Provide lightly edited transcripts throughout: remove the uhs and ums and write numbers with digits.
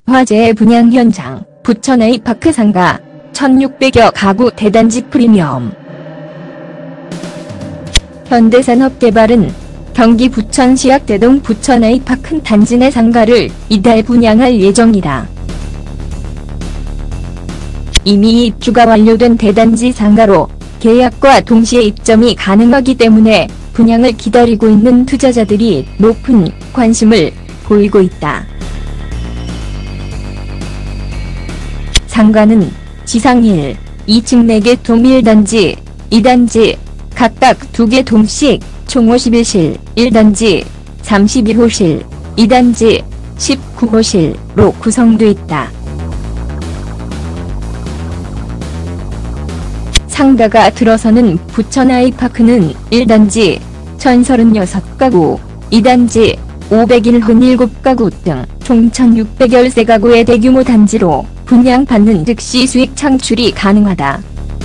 화재의 분양 현장, 부천 A파크 상가, 1600여 가구 대단지 프리미엄. 현대산업개발은 경기 부천시 약대동 부천 A파크 단지 내 상가를 이달 분양할 예정이다. 이미 입주가 완료된 대단지 상가로 계약과 동시에 입점이 가능하기 때문에 분양을 기다리고 있는 투자자들이 높은 관심을 보이고 있다. 상가는 지상 1, 2층 4개 돔 1단지, 2단지, 각각 2개 돔씩 총 51실, 1단지, 31호실, 2단지, 19호실로 구성돼 있다. 상가가 들어서는 부천 아이파크는 1단지 1036가구, 2단지 507가구 등 총 1613가구의 대규모 단지로 분양받는 즉시 수익 창출이 가능하다.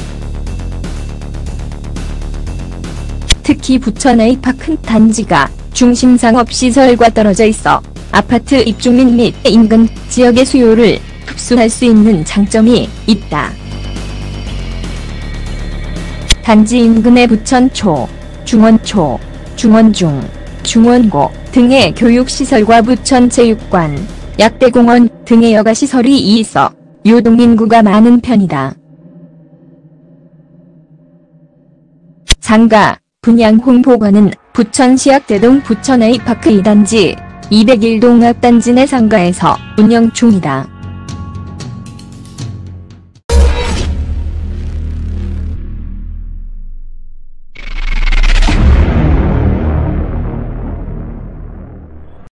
특히 부천 A파크 단지가 중심 상업시설과 떨어져 있어 아파트 입주민 및 인근 지역의 수요를 흡수할 수 있는 장점이 있다. 단지 인근의 부천초, 중원초, 중원중, 중원고 등의 교육시설과 부천체육관, 약대공원 등의 여가시설이 있어 유동인구가 많은 편이다. 상가 분양 홍보관은 부천시 약대동 부천 A파크 2단지, 201동 앞단지 내 상가에서 운영 중이다.